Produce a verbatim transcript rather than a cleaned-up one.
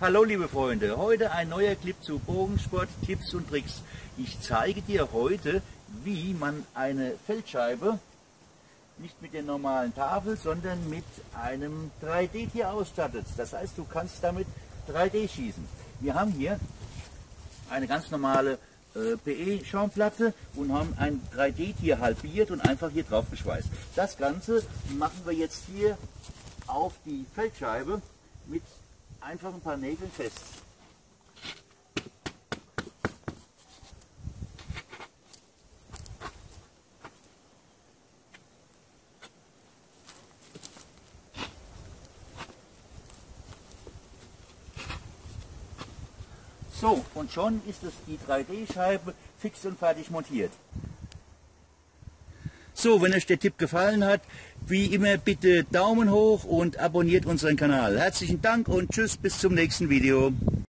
Hallo liebe Freunde, heute ein neuer Clip zu Bogensport, Tipps und Tricks. Ich zeige dir heute, wie man eine Feldscheibe nicht mit der normalen Tafel, sondern mit einem drei D Tier ausstattet. Das heißt, du kannst damit drei D schießen. Wir haben hier eine ganz normale äh, P E-Schaumplatte und haben ein drei D Tier halbiert und einfach hier drauf geschweißt. Das Ganze machen wir jetzt hier auf die Feldscheibe mit einfach ein paar Nägeln fest. So, und schon ist es die drei D Scheibe fix und fertig montiert. So, wenn euch der Tipp gefallen hat, wie immer bitte Daumen hoch und abonniert unseren Kanal. Herzlichen Dank und tschüss, bis zum nächsten Video.